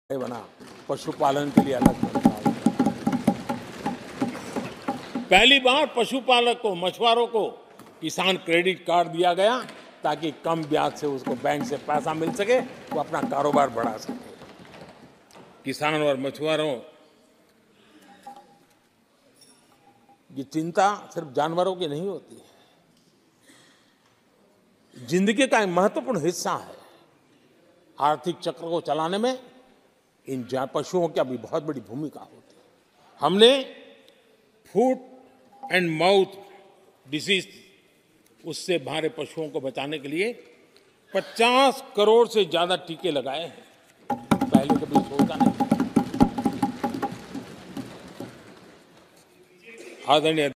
बना, पशुपालन के लिए अलग मंत्रालय। पहली बार पशुपालक को, मछुआरों को किसान क्रेडिट कार्ड दिया गया ताकि कम ब्याज से उसको बैंक से पैसा मिल सके, वो अपना कारोबार बढ़ा सके। किसानों और मछुआरों की चिंता सिर्फ जानवरों की नहीं होती है, जिंदगी का एक महत्वपूर्ण हिस्सा है। आर्थिक चक्र को चलाने में इन पशुओं की अभी बहुत बड़ी भूमिका होती है। हमने फुट एंड माउथ डिसीज उससे हमारे पशुओं को बचाने के लिए 50 करोड़ से ज्यादा टीके लगाए हैं। पहले कभी सोचा नहीं। आदरणीय